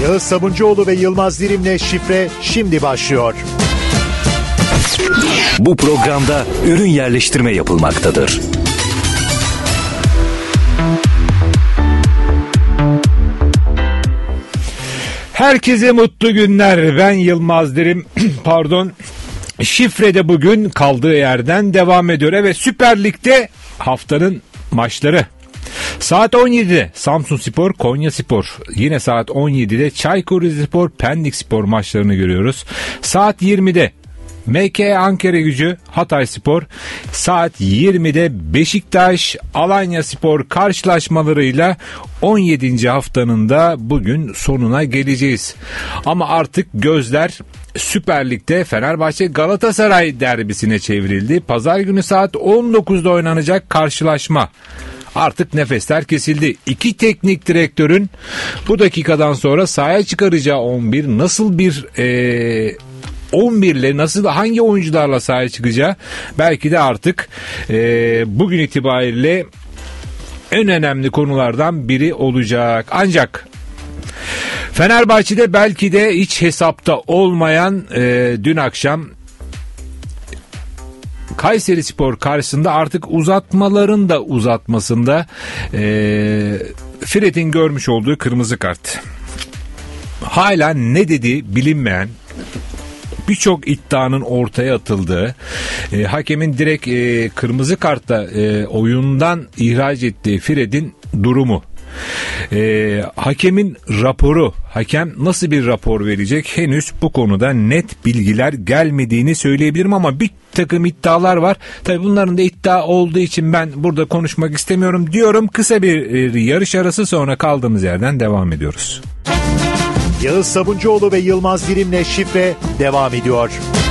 Yağız Sabuncuoğlu ve Yılmaz Dirim'le Şifre şimdi başlıyor. Bu programda ürün yerleştirme yapılmaktadır. Herkese mutlu günler. Ben Yılmaz Dirim. Pardon. Şifre'de bugün kaldığı yerden devam ediyor. Evet, Süper Lig'de haftanın maçları. Saat 17'de Samsunspor, Konyaspor. Yine saat 17'de Çaykur Rizespor, Pendikspor maçlarını görüyoruz. Saat 20'de MK Ankaragücü, Hatayspor. Saat 20'de Beşiktaş, Alanyaspor karşılaşmalarıyla 17. haftanın da bugün sonuna geleceğiz. Ama artık gözler Süper Lig'de Fenerbahçe Galatasaray derbisine çevrildi. Pazar günü saat 19'da oynanacak karşılaşma. Artık nefesler kesildi. İki teknik direktörün bu dakikadan sonra sahaya çıkaracağı 11 nasıl bir 11'le nasıl, hangi oyuncularla sahaya çıkacağı belki de artık bugün itibariyle en önemli konulardan biri olacak. Ancak Fenerbahçe'de belki de hiç hesapta olmayan dün akşam Kayserispor karşısında artık uzatmaların da uzatmasında Fred'in görmüş olduğu kırmızı kart. Hala ne dediği bilinmeyen, birçok iddianın ortaya atıldığı, hakemin direkt kırmızı kartla oyundan ihraç ettiği Fred'in durumu. Hakemin raporu, hakem nasıl bir rapor verecek, henüz bu konuda net bilgiler gelmediğini söyleyebilirim ama bir takım iddialar var. Tabii bunların da iddia olduğu için ben burada konuşmak istemiyorum diyorum. Kısa bir yarış arası, sonra kaldığımız yerden devam ediyoruz. Yağız Sabuncuoğlu ve Yılmaz Dirim'le Şifre devam ediyor.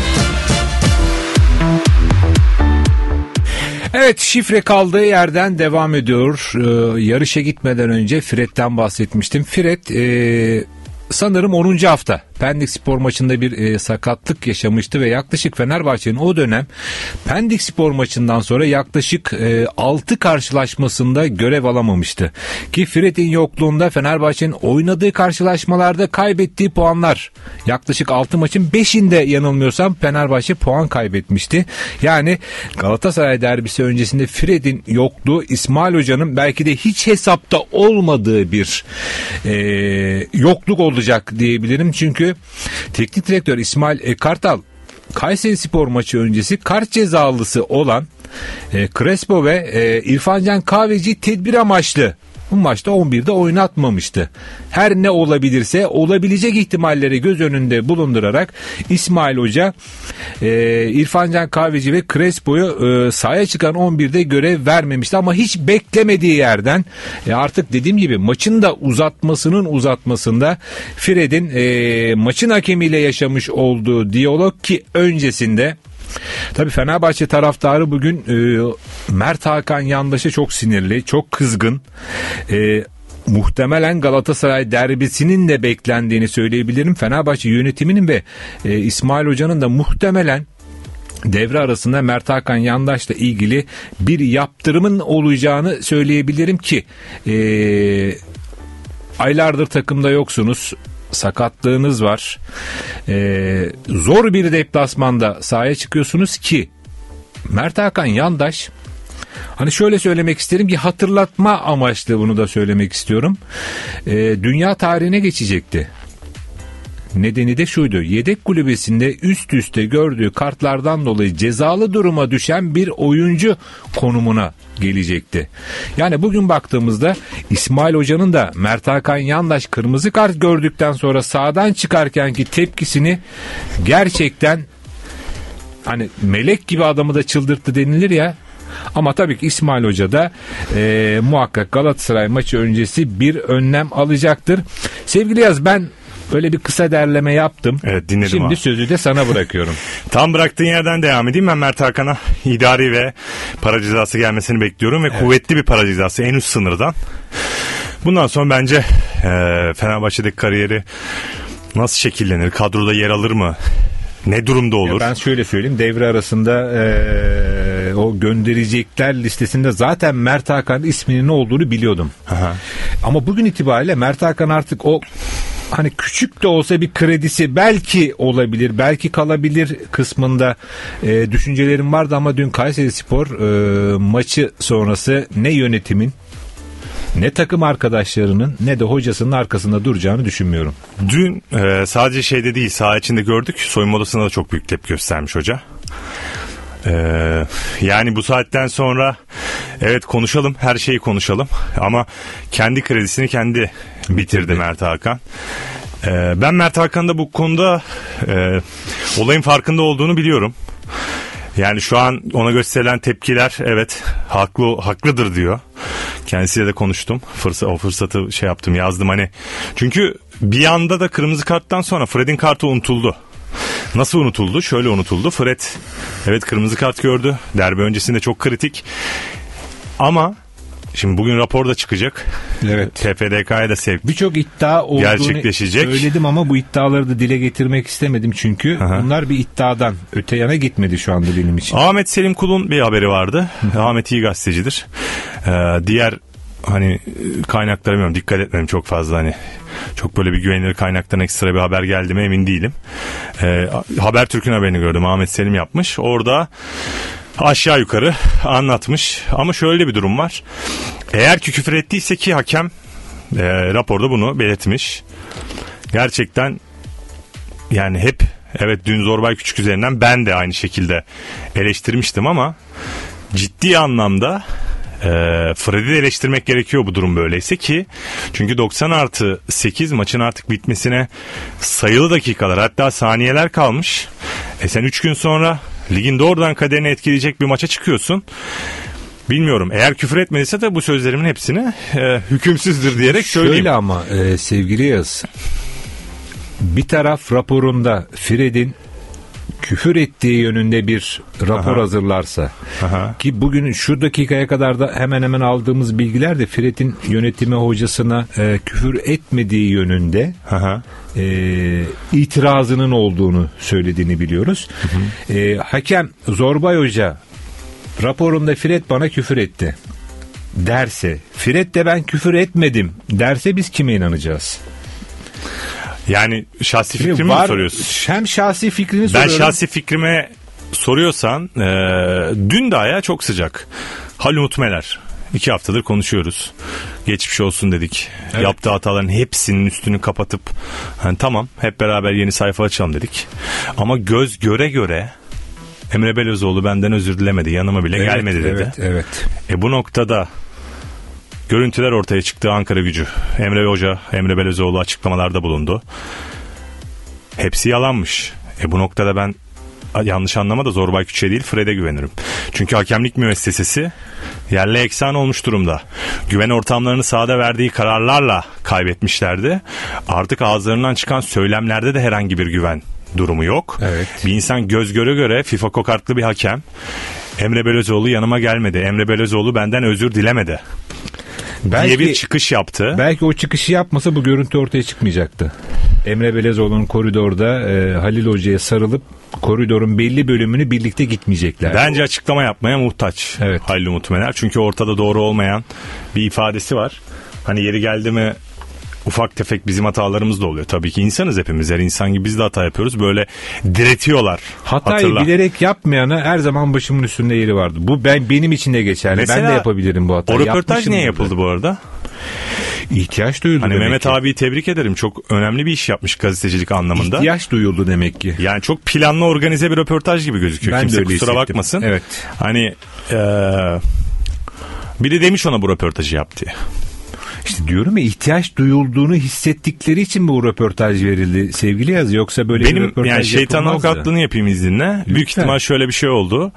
Evet, Şifre kaldığı yerden devam ediyor. Yarışa gitmeden önce Fred'den bahsetmiştim. Fred sanırım 10. hafta Pendikspor maçında bir sakatlık yaşamıştı ve yaklaşık Fenerbahçe'nin o dönem Pendikspor maçından sonra yaklaşık 6 karşılaşmasında görev alamamıştı. Ki Fred'in yokluğunda Fenerbahçe'nin oynadığı karşılaşmalarda kaybettiği puanlar, yaklaşık 6 maçın 5'inde yanılmıyorsam Fenerbahçe puan kaybetmişti. Yani Galatasaray derbisi öncesinde Fred'in yokluğu İsmail Hoca'nın belki de hiç hesapta olmadığı bir yokluk olacak diyebilirim. Çünkü teknik direktör İsmail Kartal Kayserispor maçı öncesi kart cezalısı olan Crespo ve İrfan Can Kahveci'yi tedbir amaçlı bu maçta 11'de oynatmamıştı. Her ne olabilirse olabilecek ihtimalleri göz önünde bulundurarak İsmail Hoca İrfan Can Kahveci ve Crespo'yu sahaya çıkan 11'de görev vermemişti ama hiç beklemediği yerden artık dediğim gibi maçın da uzatmasının uzatmasında Fred'in maçın hakemiyle yaşamış olduğu diyalog, ki öncesinde tabii Fenerbahçe taraftarı bugün Mert Hakan Yandaş'a çok sinirli, çok kızgın. Muhtemelen Galatasaray derbisinin de beklendiğini söyleyebilirim. Fenerbahçe yönetiminin ve İsmail Hoca'nın da muhtemelen devre arasında Mert Hakan Yandaş'la ilgili bir yaptırımın olacağını söyleyebilirim ki aylardır takımda yoksunuz. Sakatlığınız var. Zor bir deplasmanda sahaya çıkıyorsunuz ki Mert Hakan Yandaş, hani şöyle söylemek isterim ki hatırlatma amaçlı bunu da söylemek istiyorum. Dünya tarihine geçecekti. Nedeni de şuydu: yedek kulübesinde üst üste gördüğü kartlardan dolayı cezalı duruma düşen bir oyuncu konumuna gelecekti. Yani bugün baktığımızda İsmail Hoca'nın da Mert Hakan Yandaş kırmızı kart gördükten sonra sahadan çıkarkenki tepkisini gerçekten, hani melek gibi adamı da çıldırttı denilir ya. Ama tabii ki İsmail Hoca da muhakkak Galatasaray maçı öncesi bir önlem alacaktır. Sevgili Yaz, ben böyle bir kısa derleme yaptım. Evet, dinledim. Şimdi abi, sözü de sana bırakıyorum. Tam bıraktığın yerden devam edeyim. Ben Mert Hakan'a idari ve para cezası gelmesini bekliyorum ve kuvvetli bir para cezası, en üst sınırdan. Bundan sonra bence Fenerbahçe'deki kariyeri nasıl şekillenir? Kadroda yer alır mı? Ne durumda olur? Ya ben şöyle söyleyeyim, devre arasında o gönderecekler listesinde zaten Mert Hakan isminin ne olduğunu biliyordum. Aha. Ama bugün itibariyle Mert Hakan artık o hani küçük de olsa bir kredisi belki olabilir, belki kalabilir kısmında düşüncelerim vardı ama dün Kayserispor maçı sonrası ne yönetimin, ne takım arkadaşlarının, ne de hocasının arkasında duracağını düşünmüyorum. Dün sadece şeyde değil, saha içinde gördük. Soyunma odasında da çok büyük tepki göstermiş hoca. Yani bu saatten sonra evet konuşalım, her şeyi konuşalım ama kendi kredisini kendi bitirdi Mert Hakan. Ben Mert Hakan'ın da bu konuda olayın farkında olduğunu biliyorum. Yani şu an ona gösterilen tepkiler evet haklıdır diyor. Kendisiyle de konuştum. O fırsatı yaptım, yazdım hani. Çünkü bir anda da kırmızı karttan sonra Fred'in kartı unutuldu. Nasıl unutuldu? Şöyle unutuldu. Fred evet kırmızı kart gördü. Derbi öncesinde çok kritik. Ama şimdi bugün rapor da çıkacak. Evet. TFDK'ya da sevk. Birçok iddia olduğunu gerçekleşecek. Söyledim ama bu iddiaları da dile getirmek istemedim çünkü bunlar bir iddiadan öte yana gitmedi şu anda benim için. Ahmet Selim Kul'un bir haberi vardı. Ahmet iyi gazetecidir. Diğer hani kaynaklara bilmiyorum, dikkat etmedim çok fazla, hani çok böyle bir güvenilir kaynaktan ekstra bir haber geldi mi emin değilim. Habertürk'ün haberini gördüm, Ahmet Selim yapmış. Orada aşağı yukarı anlatmış ama şöyle bir durum var. Eğer ki küfür ettiyse, ki hakem raporda bunu belirtmiş. Gerçekten yani hep evet dün Zorbay Küçük üzerinden ben de aynı şekilde eleştirmiştim ama ciddi anlamda Fred'i de eleştirmek gerekiyor bu durum böyleyse ki. Çünkü 90+8 maçın artık bitmesine sayılı dakikalar, hatta saniyeler kalmış. Sen 3 gün sonra ligin doğrudan kaderini etkileyecek bir maça çıkıyorsun. Bilmiyorum, eğer küfür etmediyse de bu sözlerimin hepsini hükümsüzdür diyerek söyleyeyim. Şöyle ama sevgili Yağız, bir taraf raporunda Fred'in küfür ettiği yönünde bir rapor hazırlarsa ki bugün şu dakikaya kadar da hemen hemen aldığımız bilgiler de Fred'in yönetimi hocasına küfür etmediği yönünde itirazının olduğunu söylediğini biliyoruz. Hakem Zorbay Hoca raporunda Fred bana küfür etti derse, Fred de ben küfür etmedim derse biz kime inanacağız? Yani şahsi fikrimi mi soruyorsun? Hem şahsi fikrini ben soruyorum. Ben şahsi fikrime soruyorsan dün de ayağı çok sıcak. Halil Utmeler. 2 haftadır konuşuyoruz. Geçmiş olsun dedik. Evet. Yaptığı hataların hepsinin üstünü kapatıp hani tamam hep beraber yeni sayfa açalım dedik. Ama göz göre göre Emre Belözoğlu benden özür dilemedi. Yanıma bile gelmedi dedi. Evet. Bu noktada görüntüler ortaya çıktı. Ankara Gücü, Emre Belözoğlu açıklamalarda bulundu. Hepsi yalanmış. Bu noktada ben, yanlış anlama da, Zorbay Küçük'e değil Fred'e güvenirim. Çünkü hakemlik müessesesi yerle eksan olmuş durumda. Güven ortamlarını sahada verdiği kararlarla kaybetmişlerdi. Artık ağızlarından çıkan söylemlerde de herhangi bir güven durumu yok. Evet. Bir insan göz göre göre FIFA kokartlı bir hakem. Emre Belözoğlu yanıma gelmedi, Emre Belözoğlu benden özür dilemedi diye bir çıkış yaptı. Belki o çıkışı yapmasa bu görüntü ortaya çıkmayacaktı. Emre Belözoğlu'nun koridorda Halil Hoca'ya sarılıp koridorun belli bölümünü birlikte gitmeyecekler. Bence açıklama yapmaya muhtaç Halil Utmeler. Çünkü ortada doğru olmayan bir ifadesi var. Hani yeri geldi mi ufak tefek bizim hatalarımız da oluyor. Tabii ki insanız hepimiz. Her insan gibi biz de hata yapıyoruz. Böyle diretiyorlar. Hatayı bilerek yapmayana her zaman başımın üstünde yeri vardı. Bu benim için de geçerli. Mesela, ben de yapabilirim bu hatayı. O röportaj niye yapıldı bu arada? İhtiyaç duyuldu hani demek Mehmet ki. abiyi tebrik ederim. Çok önemli bir iş yapmış gazetecilik anlamında. İhtiyaç duyuldu demek ki. Yani çok planlı, organize bir röportaj gibi gözüküyor. Ben kimse kusura bakmasın. Evet. Hani biri demiş ona bu röportajı yap diye. İşte diyorum ya, ihtiyaç duyulduğunu hissettikleri için bu röportaj verildi sevgili Yaz. Yoksa böyle bir röportaj yani şeytan avukatlığını yapayım izninle. Lütfen. Büyük ihtimal şöyle bir şey oldu.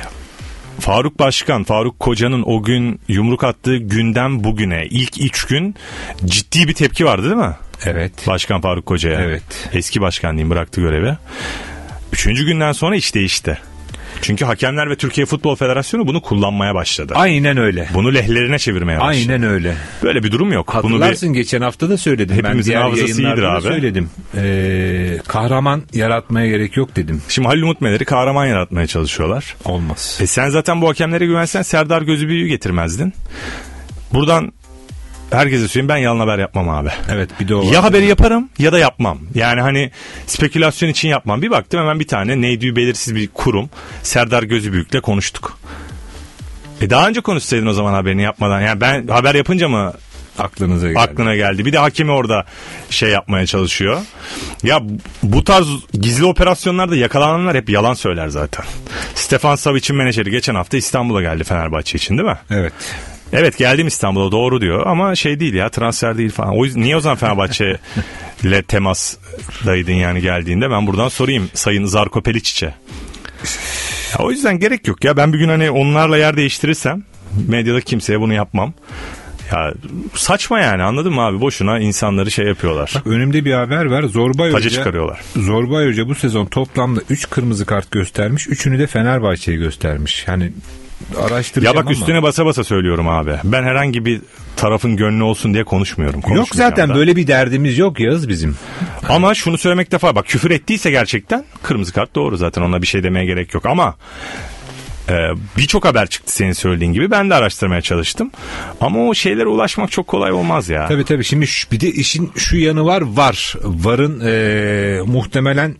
Faruk Koca'nın o gün yumruk attığı günden bugüne ilk 3 gün ciddi bir tepki vardı değil mi? Evet. Başkan Faruk Koca'ya. Evet. Eski başkan diyeyim, bıraktı görevi. 3. günden sonra iş değişti. Çünkü hakemler ve Türkiye Futbol Federasyonu bunu kullanmaya başladı. Aynen öyle. Bunu lehlerine çevirmeye başladı. Aynen öyle. Böyle bir durum yok. Hatırlarsın geçen hafta da söyledim. Hepimizin hafızası iyidir abi. Söyledim. Kahraman yaratmaya gerek yok dedim. Şimdi Halil Umutmeler'i kahraman yaratmaya çalışıyorlar. Olmaz. Sen zaten bu hakemlere güvensen Serdar Gözübüyü'yü getirmezdin. Buradan herkese söyleyeyim, ben yalan haber yapmam abi. Evet, bir de o var. Ya haberi yaparım ya da yapmam. Yani hani spekülasyon için yapmam. Bir baktım hemen bir tane neydi belirsiz bir kurum Serdar Gözübüyük'le konuştuk. Daha önce konuşsaydın o zaman haberini yapmadan. Yani ben haber yapınca mı aklına geldi. Bir de hakemi orada şey yapmaya çalışıyor. Ya bu tarz gizli operasyonlarda yakalananlar hep yalan söyler zaten. Stefan Savic'in menajeri geçen hafta İstanbul'a geldi Fenerbahçe için, değil mi? Evet. Evet, geldim İstanbul'a, doğru diyor ama şey değil ya, transfer değil falan. Niye o zaman Fenerbahçe ile temasdaydın yani geldiğinde? Ben buradan sorayım Sayın Zarko Peliçiç'e. O yüzden gerek yok ya. Ben bir gün hani onlarla yer değiştirirsem medyada kimseye bunu yapmam. Ya saçma yani, anladın mı abi? Boşuna insanları şey yapıyorlar. Bak, önümde bir haber var. Taca çıkarıyorlar. Zorbay Hoca bu sezon toplamda 3 kırmızı kart göstermiş. 3'ünü de Fenerbahçe'ye göstermiş. Yani araştıracağım ya bak, ama. üstüne basa basa söylüyorum abi. Ben herhangi bir tarafın gönlü olsun diye konuşmuyorum. Yok zaten böyle bir derdimiz yok Yağız bizim. Ama şunu söylemek defa, bak küfür ettiyse gerçekten kırmızı kart doğru, zaten ona bir şey demeye gerek yok ama birçok haber çıktı senin söylediğin gibi, ben de araştırmaya çalıştım ama o şeylere ulaşmak çok kolay olmaz ya. Tabii şimdi bir de işin şu yanı var. VAR'ın muhtemelen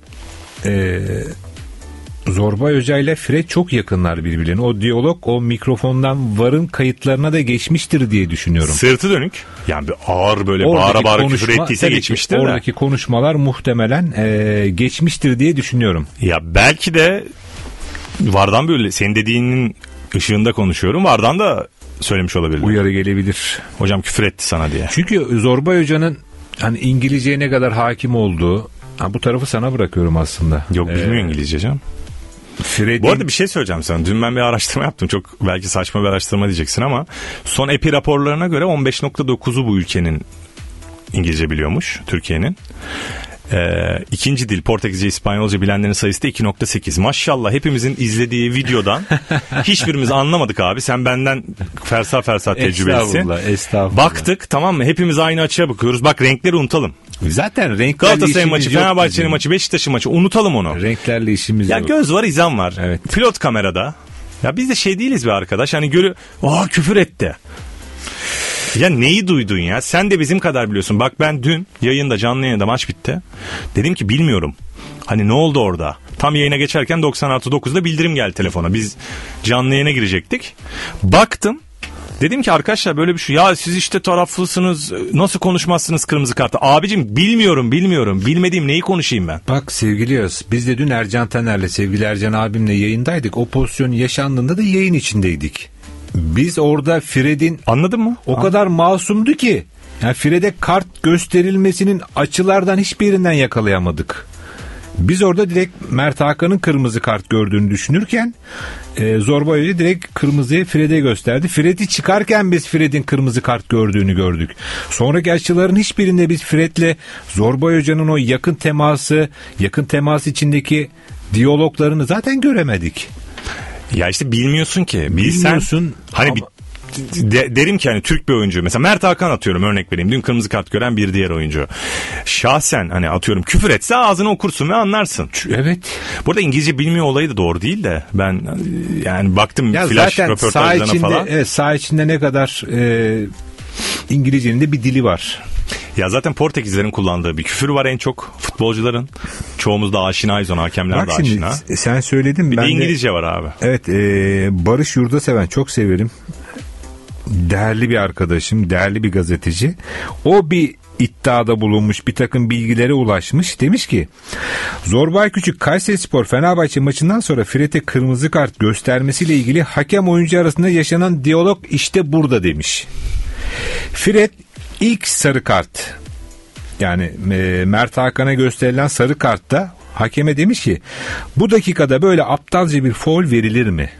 Zorbay Hoca ile Fred çok yakınlar birbirlerine. O diyalog o mikrofondan VAR'ın kayıtlarına da geçmiştir diye düşünüyorum. Sırtı dönük. Yani bir ağır böyle oradaki bağıra küfür ettiyse geçmiştir de. Oradaki konuşmalar muhtemelen geçmiştir diye düşünüyorum. Ya belki de VAR'dan böyle, senin dediğinin ışığında konuşuyorum, VAR'dan da söylemiş olabilir. Uyarı gelebilir. Hocam küfür etti sana diye. Çünkü Zorbay Hoca'nın hani İngilizceye ne kadar hakim olduğu, bu tarafı sana bırakıyorum aslında. Yok, bilmiyor İngilizce canım. Bu arada bir şey söyleyeceğim sana. Dün ben bir araştırma yaptım. Çok belki saçma bir araştırma diyeceksin ama son EPI raporlarına göre 15.9'u bu ülkenin İngilizce biliyormuş, Türkiye'nin. İkinci dil Portekizce, İspanyolca bilenlerin sayısı da 2.8. Maşallah, hepimizin izlediği videodan hiçbirimiz anlamadık abi. Sen benden fersah tecrübelisin. Estağfurullah. Baktık, tamam mı? Hepimiz aynı açıya bakıyoruz. Bak, renkleri unutalım. Zaten renklerle Galatasaray'ın maçı, Fenerbahçe'nin maçı, Beşiktaş'ın maçı, unutalım onu. Renklerle işimiz ya yok. Göz var, izan var. Evet. Pilot kamerada. Ya biz de şey değiliz be arkadaş. Hani küfür etti. Ya neyi duydun ya? Sen de bizim kadar biliyorsun. Bak ben dün yayında, canlı yayında maç bitti. Dedim ki bilmiyorum. Hani ne oldu orada? Tam yayına geçerken 96.9'da bildirim geldi telefona. Biz canlı yayına girecektik. Baktım. Dedim ki arkadaşlar böyle bir şey. Ya siz işte taraflısınız. Nasıl konuşmazsınız kırmızı kartı? Abicim bilmiyorum. Bilmediğim neyi konuşayım ben? Bak sevgili Yağız, biz de dün Ercan Taner'le, sevgili Ercan abimle yayındaydık. O pozisyon yaşandığında da yayın içindeydik. Biz orada Fred'in, anladın mı? O kadar masumdu ki. Yani Fred'e kart gösterilmesinin açılardan hiçbirinden yakalayamadık. Biz orada direkt Mert Hakan'ın kırmızı kart gördüğünü düşünürken Zorbay Hoca direkt kırmızıyı Fred'e gösterdi. Fred'i çıkarken biz Fred'in kırmızı kart gördüğünü gördük. Sonraki açıların hiçbirinde biz Fred'le Zorbay Hoca'nın o yakın temas içindeki diyaloglarını zaten göremedik. Ya işte bilmiyorsun ki. Bilmiyorsun. Hani ama... derim ki hani Türk bir oyuncu. Mesela Mert Hakan atıyorum, örnek vereyim. Dün kırmızı kart gören bir diğer oyuncu. Şahsen hani atıyorum küfür etse ağzını okursun ve anlarsın. Evet. Burada İngilizce bilmiyor olayı da doğru değil de ben yani baktım ya flash röportajlarına falan. Evet, saha içinde ne kadar İngilizcenin de bir dili var. Ya zaten Portekizlerin kullandığı bir küfür var en çok, futbolcuların. Çoğumuz da aşinayız ona, hakemler de aşina. Bak şimdi sen söyledin. Bir de İngilizce var abi. Evet, Barış Yurdaseven çok severim. Değerli bir arkadaşım, değerli bir gazeteci. O bir iddiada bulunmuş, bir takım bilgilere ulaşmış. Demiş ki Zorbay Küçük Kayserispor Fenerbahçe maçından sonra Fred'e kırmızı kart göstermesiyle ilgili hakem oyuncu arasında yaşanan diyalog işte burada demiş. Fred ilk sarı kart, yani Mert Hakan'a gösterilen sarı kartta hakeme demiş ki bu dakikada böyle aptalca bir faul verilir mi?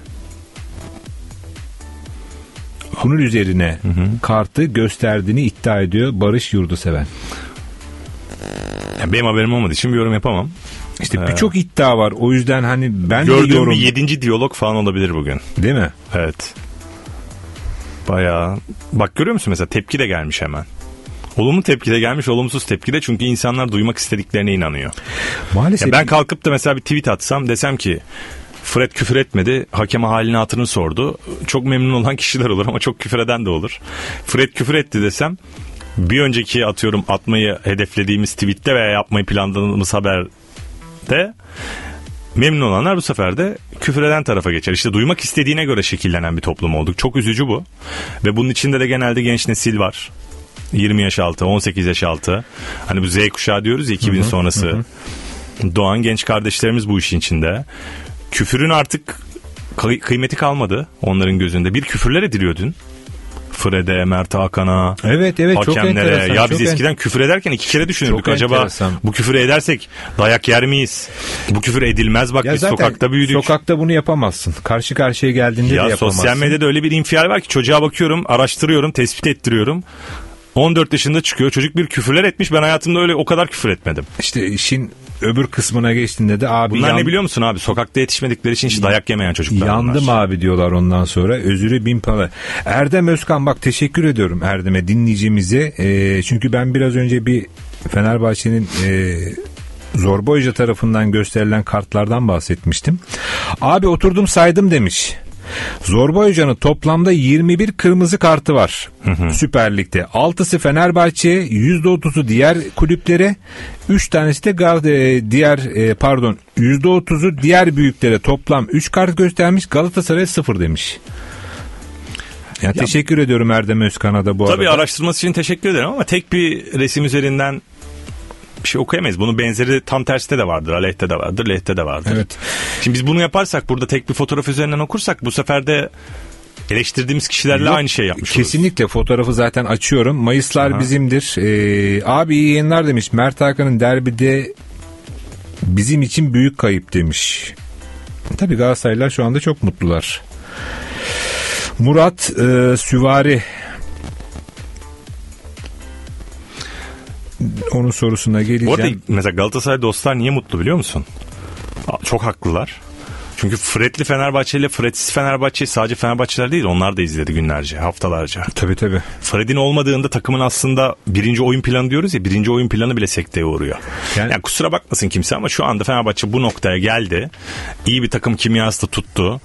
Bunun üzerine kartı gösterdiğini iddia ediyor Barış Yurdaseven. Yani benim haberim olmadığı için bir yorum yapamam. İşte birçok iddia var. O yüzden hani ben gördüğüm de yorum... bir 7. diyalog falan olabilir bugün. Değil mi? Evet. Bayağı. Bak görüyor musun mesela, tepki de gelmiş hemen. Olumlu tepki de gelmiş, olumsuz tepki de, çünkü insanlar duymak istediklerine inanıyor. Maalesef. Ya ben kalkıp da mesela bir tweet atsam, desem ki Fred küfür etmedi. Hakeme halini hatırını sordu. Çok memnun olan kişiler olur ama çok küfür eden de olur. Fred küfür etti desem, bir önceki atıyorum atmayı hedeflediğimiz tweette veya yapmayı planladığımız haberde memnun olanlar bu sefer de küfür eden tarafa geçer. İşte duymak istediğine göre şekillenen bir toplum olduk. Çok üzücü bu. Ve bunun içinde de genelde genç nesil var. 20 yaş altı, 18 yaş altı. Hani bu Z kuşağı diyoruz ya, 2000 sonrası doğan genç kardeşlerimiz bu işin içinde. Küfürün artık kıymeti kalmadı onların gözünde. Bir küfürler ediliyor dün. Fred'e, Mert Hakan'a, evet, çok enteresan. Ya biz eskiden küfür ederken 2 kere düşünürdük. Çok acaba enteresan. Bu küfür edersek dayak yer miyiz? Bu küfür edilmez, bak ya biz sokakta büyüdük. Sokakta bunu yapamazsın. Karşı karşıya geldiğinde de yapamazsın. Sosyal medyada öyle bir infial var ki çocuğa bakıyorum, araştırıyorum, tespit ettiriyorum. 14 yaşında çıkıyor. Çocuk bir küfürler etmiş. Ben hayatımda öyle o kadar küfür etmedim. İşte işin öbür kısmına geçtiğinde de abi... Bunlar ne biliyor musun abi? Sokakta yetişmedikleri için hiç dayak yemeyen çocuklar. Yandım bunlar. Abi diyorlar ondan sonra. Özürü bin para. Erdem Özkan, bak teşekkür ediyorum Erdem'e, dinleyicimize. Çünkü ben biraz önce bir Fenerbahçe'nin... Zorba Hoca tarafından gösterilen kartlardan bahsetmiştim. Abi oturdum saydım demiş. Zorba Hoca'nın toplamda 21 kırmızı kartı var Süper Lig'de. 6'sı Fenerbahçe'ye, %30'u diğer kulüplere, 3 tanesi de %30'u diğer büyüklere, toplam 3 kart göstermiş. Galatasaray'a 0 demiş. Ya teşekkür ediyorum Erdem Özkan'a da bu arada. Tabii araştırması için teşekkür ederim ama tek bir resim üzerinden bir şey okuyamayız. Bunun benzeri tam terste de vardır. Aleyhte de vardır, lehte de vardır. Evet. Şimdi biz bunu yaparsak, burada tek bir fotoğraf üzerinden okursak, bu sefer de eleştirdiğimiz kişilerle aynı şey yapmış oluruz. Kesinlikle fotoğrafı zaten açıyorum. Mayıslar bizimdir. Abi iyi yayınlar demiş. Mert Hakan'ın derbide bizim için büyük kayıp demiş. Tabii Galatasaraylılar şu anda çok mutlular. Murat Süvari, onun sorusuna geleceğim. Bu arada mesela Galatasaray dostlar niye mutlu biliyor musun? Çok haklılar. Çünkü Fred'li Fenerbahçe ile Fred'siz Fenerbahçe sadece Fenerbahçeler değil, onlar da izledi günlerce, haftalarca. Tabii. Fred'in olmadığında takımın aslında birinci oyun planı diyoruz ya, birinci oyun planı bile sekteye uğruyor. Yani kusura bakmasın kimse ama şu anda Fenerbahçe bu noktaya geldi. İyi bir takım kimyası da tuttu.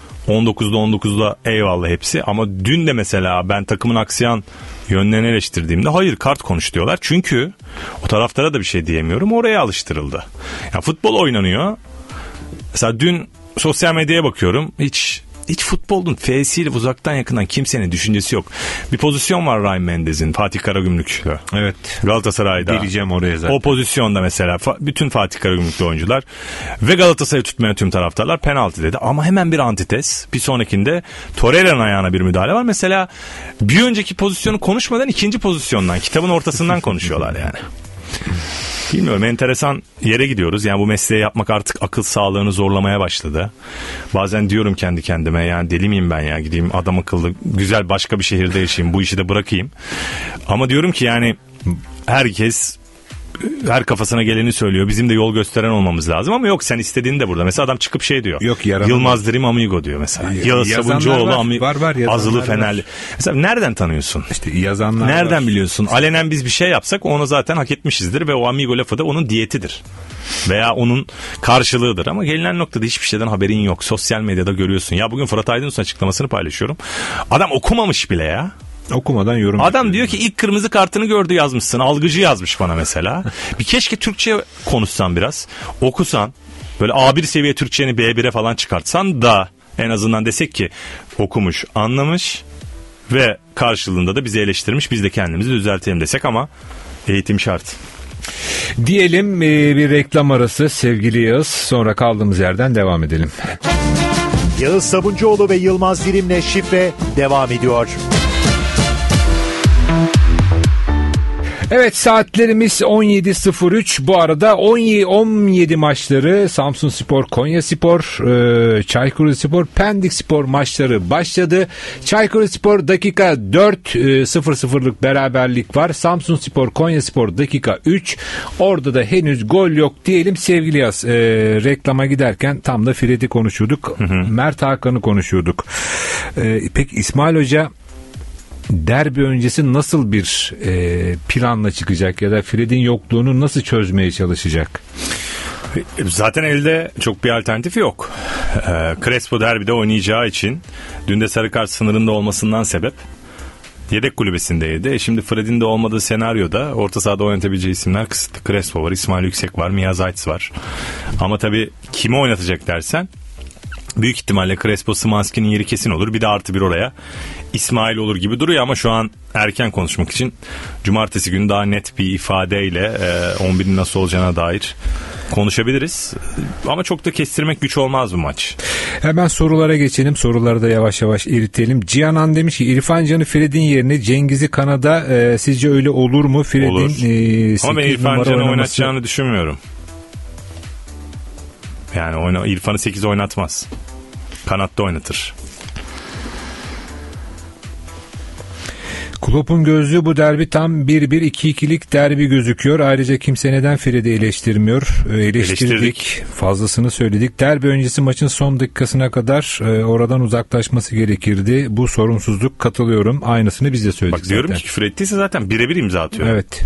19'da eyvallah hepsi, ama dün de mesela ben takımın aksayan yönlerini eleştirdiğimde hayır kart konuş diyorlar. Çünkü o taraftara da bir şey diyemiyorum, oraya alıştırıldı. Yani futbol oynanıyor. Mesela dün sosyal medyaya bakıyorum, hiç futbolun F'siyle uzaktan yakından kimsenin düşüncesi yok. Bir pozisyon var Ryan Mendes'in, Fatih Karagümrük'lü. Evet. Galatasaray'da. Geleceğim oraya zaten. O pozisyonda mesela bütün Fatih Karagümrüklü oyuncular ve Galatasaray'ı tutmayan tüm taraftarlar penaltı dedi. Ama hemen bir antites. Bir sonrakinde Torreira'nın ayağına bir müdahale var. Mesela bir önceki pozisyonu konuşmadan ikinci pozisyondan, kitabın ortasından konuşuyorlar yani. Bilmiyorum, enteresan yere gidiyoruz. Yani bu mesleği yapmak artık akıl sağlığını zorlamaya başladı. Bazen diyorum kendi kendime, yani deli miyim ben ya, gideyim adam akıllı güzel başka bir şehirde yaşayayım, bu işi de bırakayım. Ama diyorum ki yani herkes her kafasına geleni söylüyor. Bizim de yol gösteren olmamız lazım ama yok, sen istediğin de burada. Mesela adam çıkıp şey diyor. Yok, Yılmaz Dirim Amigo diyor mesela. Yağız Sabuncuoğlu var, Azılı Fenerli. Mesela nereden tanıyorsun? İşte yazanlar nereden var. Biliyorsun? Alenen biz bir şey yapsak onu zaten hak etmişizdir ve o Amigo lafı da onun diyetidir. Veya onun karşılığıdır, ama gelinen noktada hiçbir şeyden haberin yok. Sosyal medyada görüyorsun. Ya bugün Fırat Aydınus'un açıklamasını paylaşıyorum. Adam okumamış bile ya. Okumadan yorum. Adam diyor ki ilk kırmızı kartını gördü yazmışsın. Algıcı yazmış bana mesela. Bir keşke Türkçe konuşsan biraz. Okusan. Böyle A1 seviye Türkçeni B1'e falan çıkartsan da en azından desek ki okumuş, anlamış ve karşılığında da bizi eleştirmiş. Biz de kendimizi düzeltelim desek, ama eğitim şart. Diyelim bir reklam arası sevgili Yağız. Sonra kaldığımız yerden devam edelim. Yağız Sabuncuoğlu ve Yılmaz Dirim'le Şifre devam ediyor. Evet, saatlerimiz 17.03. Bu arada 17 maçları Samsunspor, Konyaspor, Çaykurspor, Pendikspor maçları başladı. Çaykurspor dakika 4 0-0'lık beraberlik var. Samsunspor, Konyaspor dakika 3. Orada da henüz gol yok diyelim sevgili Yaz. Reklama giderken tam da Fred'i konuşuyorduk. Mert Hakan'ı konuşuyorduk. Peki İsmail Hoca derbi öncesi nasıl bir planla çıkacak ya da Fred'in yokluğunu nasıl çözmeye çalışacak? Zaten elde çok bir alternatif yok. Crespo derbide oynayacağı için dün de sarı kart sınırında olmasından sebep yedek kulübesindeydi. Şimdi Fred'in de olmadığı senaryoda orta sahada oynatabileceği isimler kısıtlı. Crespo var, İsmail Yüksek var, Mia Zayt var. Ama tabii kimi oynatacak dersen büyük ihtimalle Crespo, Szymański'nin yeri kesin olur. Bir de artı bir oraya İsmail olur gibi duruyor ama şu an erken konuşmak için cumartesi günü daha net bir ifadeyle 11'in nasıl olacağına dair konuşabiliriz. Ama çok da kestirmek güç olmaz bu maç. Hemen sorulara geçelim. Soruları da yavaş yavaş eritelim. Cihanan demiş ki İrfan Can'ı Fred'in yerine Cengiz'i Kanada sizce öyle olur mu? Fred'in olur. Ama ben İrfan Can'ı oynaması... oynatacağını düşünmüyorum. Yani İrfan'ı 8 oynatmaz. Kanatta oynatır. Klopp'un gözlüğü bu derbi tam 1-1-2-2'lik derbi gözüküyor. Ayrıca kimse neden Fred'i eleştirmiyor? Eleştirdik. Fazlasını söyledik. Derbi öncesi maçın son dakikasına kadar oradan uzaklaşması gerekirdi. Bu sorumsuzluk, katılıyorum. Aynısını biz de söyledik. Bak diyorum ki küfür ettiyse zaten birebir imza atıyor. Evet.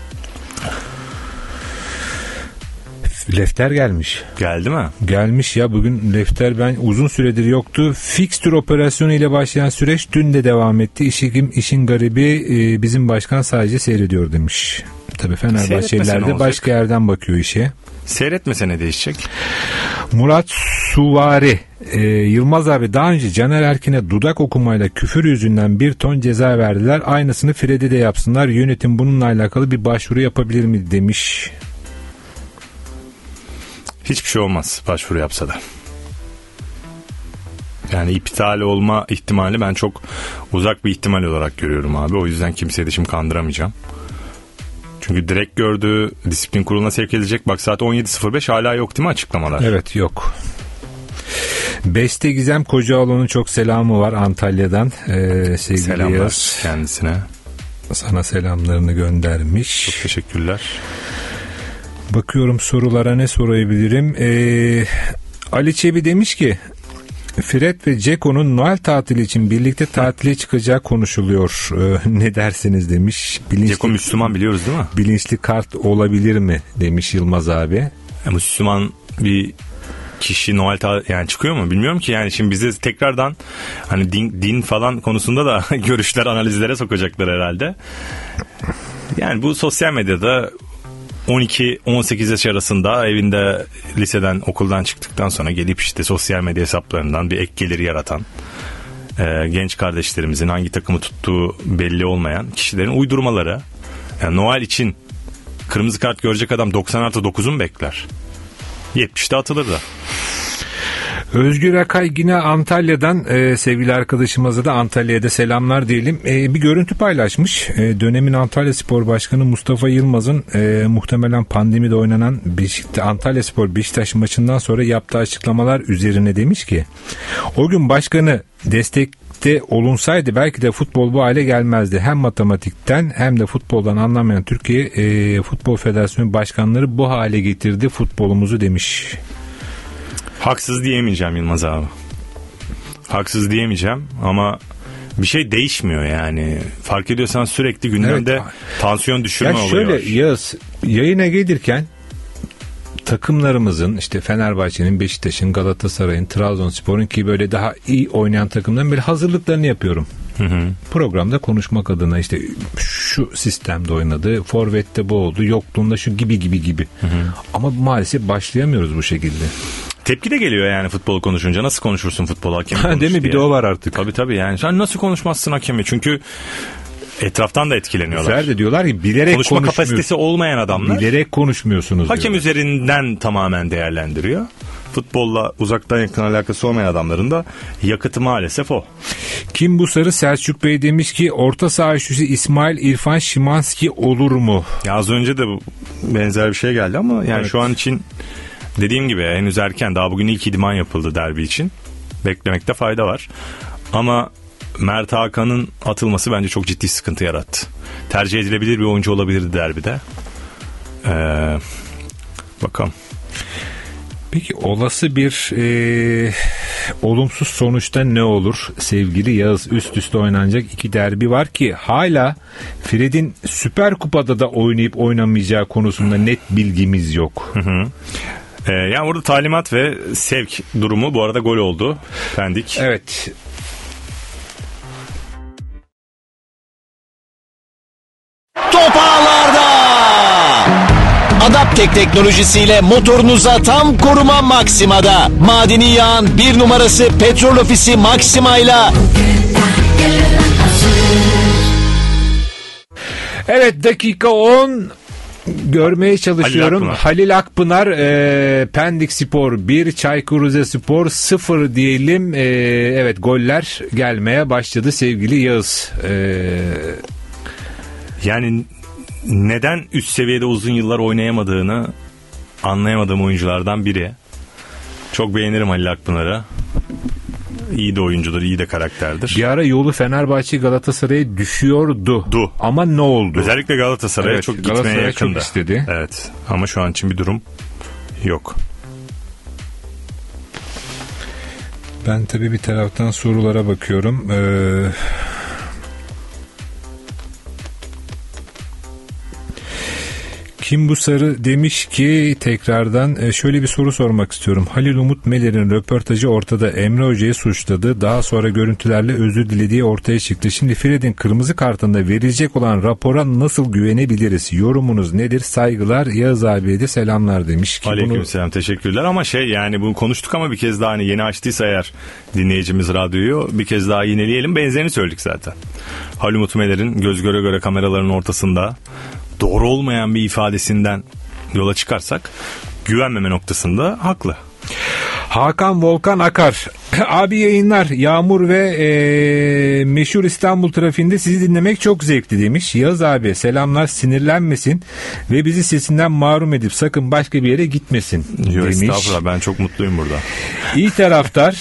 Lefter gelmiş. Geldi mi? Gelmiş ya, bugün Lefter ben uzun süredir yoktu. Fixture operasyonu ile başlayan süreç dün de devam etti. İşin garibi bizim başkan sadece seyrediyor demiş. Tabii Fenerbahçeliler de başka yerden bakıyor işe. Seyretmese ne değişecek? Murat Suvari Yılmaz abi, daha önce Caner Erkin'e dudak okumayla küfür yüzünden 1 ton ceza verdiler. Aynısını Fred'e de yapsınlar. Yönetim bununla alakalı bir başvuru yapabilir mi demiş. Hiçbir şey olmaz başvuru yapsa da. Yani iptal olma ihtimali ben çok uzak bir ihtimal olarak görüyorum abi. O yüzden kimseyi de şimdi kandıramayacağım. Çünkü direkt gördüğü disiplin kuruluna sevk edilecek. Bak saat 17.05 hala yok değil mi açıklamalar? Evet, yok. Beste Gizem Kocaoğlu'nun çok selamı var Antalya'dan. Sevgili selamlar Yaz, kendisine. Sana selamlarını göndermiş. Çok teşekkürler. Bakıyorum sorulara, ne sorabilirim? Ali Çebi demiş ki Fred ve Ceko'nun Noel tatili için birlikte tatile çıkacağı konuşuluyor. Ne dersiniz demiş. Ceko Müslüman, biliyoruz değil mi? Bilinçli kart olabilir mi demiş Yılmaz abi. Müslüman bir kişi Noel yani çıkıyor mu bilmiyorum ki. Yani şimdi bize tekrardan hani din falan konusunda da görüşler, analizlere sokacaklar herhalde. Yani bu sosyal medyada 12-18 yaş arasında evinde, liseden, okuldan çıktıktan sonra gelip işte sosyal medya hesaplarından bir ek gelir yaratan genç kardeşlerimizin hangi takımı tuttuğu belli olmayan kişilerin uydurmaları. Yani Noel için kırmızı kart görecek adam 90+9'u mu bekler? 70'te atılır da. Özgür Akay yine Antalya'dan, sevgili arkadaşımıza da Antalya'da selamlar diyelim. Bir görüntü paylaşmış. Dönemin Antalyaspor Başkanı Mustafa Yılmaz'ın muhtemelen pandemide oynanan Antalyaspor Beşiktaş maçından sonra yaptığı açıklamalar üzerine demiş ki o gün başkanı destekte olunsaydı belki de futbol bu hale gelmezdi. Hem matematikten hem de futboldan anlamayan Türkiye Futbol Federasyonu başkanları bu hale getirdi futbolumuzu demiş. Haksız diyemeyeceğim Yılmaz abi. Haksız diyemeyeceğim ama bir şey değişmiyor yani. Fark ediyorsan sürekli gündemde tansiyon düşürme oluyor. Şöyle Yağız, yayına gelirken takımlarımızın işte Fenerbahçe'nin, Beşiktaş'ın, Galatasaray'ın, Trabzonspor'un ki böyle daha iyi oynayan takımların böyle hazırlıklarını yapıyorum. Programda konuşmak adına işte şu sistemde oynadı, forvette bu oldu, yokluğunda şu gibi. Ama maalesef başlayamıyoruz bu şekilde. Tepki de geliyor yani futbol konuşunca. Nasıl konuşursun futbol, hakemi konuş değil mi? diye. Bir de o var artık. Tabii yani. Sen nasıl konuşmazsın hakemi? Çünkü etraftan da etkileniyorlar. Güzel de diyorlar ki bilerek konuşma kapasitesi olmayan adamlar. Bilerek konuşmuyorsunuz hakem diyorlar. Üzerinden tamamen değerlendiriyor. Futbolla uzaktan yakın alakası olmayan adamların da yakıtı maalesef o. Kim bu sarı? Selçuk Bey demiş ki orta saha üçlüsü İsmail, İrfan, Szymański olur mu? Ya az önce de benzer bir şey geldi ama yani şu an için dediğim gibi henüz erken. Daha bugün ilk idman yapıldı derbi için. Beklemekte fayda var. Ama Mert Hakan'ın atılması bence çok ciddi sıkıntı yarattı. Tercih edilebilir bir oyuncu olabilirdi derbide. Bakalım. Peki olası bir olumsuz sonuçta ne olur sevgili Yağız? Üst üste oynanacak 2 derbi var ki hala Fred'in Süper Kupa'da da oynayıp oynamayacağı konusunda net bilgimiz yok. Yani orada talimat ve sevk durumu, bu arada gol oldu. Pendik. Evet. Top ağlarda. Adaptek teknolojisiyle motorunuza tam koruma Maxima'da. Madeni yağın 1 numarası Petrol Ofisi Maxima'yla. Evet, dakika 10 görmeye çalışıyorum. Halil Akpınar Pendik Spor 1, Çaykur Rizespor 0 diyelim. Evet, goller gelmeye başladı sevgili Yağız. Yani neden üst seviyede uzun yıllar oynayamadığını anlayamadığım oyunculardan biri. Çok beğenirim Halil Akpınar'ı. İyi de oyuncudur, iyi de karakterdir. Bir ara yolu Fenerbahçe Galatasaray'a düşüyordu. Ama ne oldu? Özellikle Galatasaray'a çok gitmeye yakındı. Çok istedi. Evet. Ama şu an için bir durum yok. Ben tabii bir taraftan sorulara bakıyorum. Kim bu sarı demiş ki tekrardan şöyle bir soru sormak istiyorum. Halil Umut Meler'in röportajı ortada. Emre Hoca'yı suçladı. Daha sonra görüntülerle özür dilediği ortaya çıktı. Şimdi Fred'in kırmızı kartında verilecek olan rapora nasıl güvenebiliriz? Yorumunuz nedir? Saygılar, Yağız abiye de selamlar demiş. Aleykümselam, teşekkürler. Ama yani bunu konuştuk ama bir kez daha, hani yeni açtıysa eğer dinleyicimiz radyoyu, bir kez daha yineleyelim. Benzerini söyledik zaten. Halil Umut Meler'in göz göre göre kameraların ortasında doğru olmayan bir ifadesinden yola çıkarsak güvenmeme noktasında haklı. Hakan Volkan Akar. Abi yayınlar, yağmur ve meşhur İstanbul trafiğinde sizi dinlemek çok zevkli demiş. Yağız abi selamlar, sinirlenmesin ve bizi sesinden mahrum edip sakın başka bir yere gitmesin demiş. Estağfurullah, ben çok mutluyum burada. İyi taraftar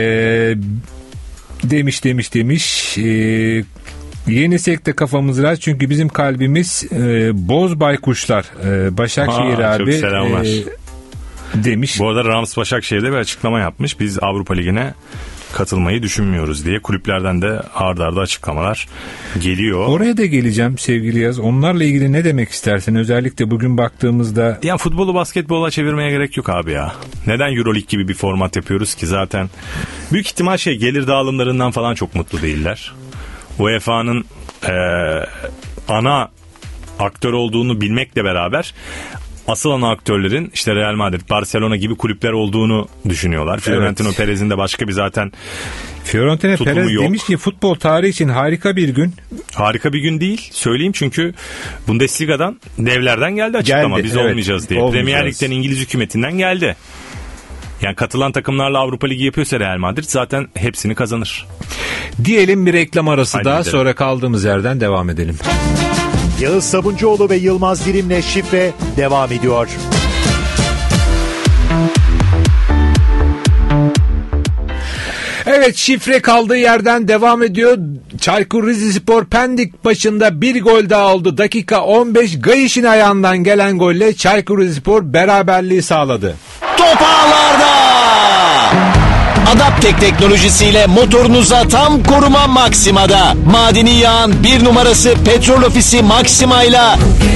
demiş. Yenisek de kafamız rahat çünkü bizim kalbimiz boz baykuşlar. Başakşehir abi. Çok selamlar. Demiş. Bu arada Rams Başakşehir'de bir açıklama yapmış. Biz Avrupa Ligi'ne katılmayı düşünmüyoruz diye. Kulüplerden de arda arda açıklamalar geliyor. Oraya da geleceğim sevgili Yaz. Onlarla ilgili ne demek istersin? Özellikle bugün baktığımızda. Ya futbolu basketbola çevirmeye gerek yok abi ya. Neden Euroleague gibi bir format yapıyoruz ki zaten? Büyük ihtimal gelir dağılımlarından falan çok mutlu değiller. UEFA'nın ana aktör olduğunu bilmekle beraber asıl ana aktörlerin işte Real Madrid, Barcelona gibi kulüpler olduğunu düşünüyorlar. Evet. Florentino Perez'in de başka bir zaten Florentino Perez yok. Demiş ki futbol tarihi için harika bir gün. Harika bir gün değil. Söyleyeyim çünkü Bundesliga'dan, devlerden geldi açıklama. Biz olmayacağız diye. Premier Lig'den, İngiliz hükümetinden geldi. Yani katılan takımlarla Avrupa Ligi yapıyorsa Real Madrid zaten hepsini kazanır. Diyelim bir reklam arası daha, sonra kaldığımız yerden devam edelim. Yağız Sabuncuoğlu ve Yılmaz Dirim'le Şifre devam ediyor. Evet, şifre kaldığı yerden devam ediyor. Çaykur Rizespor Pendik başında bir gol daha oldu. Dakika 15, Gayiş'in ayağından gelen golle Çaykur Rizespor beraberliği sağladı. Top ağlarda. Adaptek teknolojisiyle motorunuza tam koruma Maxima'da. Madeni yağın 1 numarası Petrol Ofisi Maxima'yla.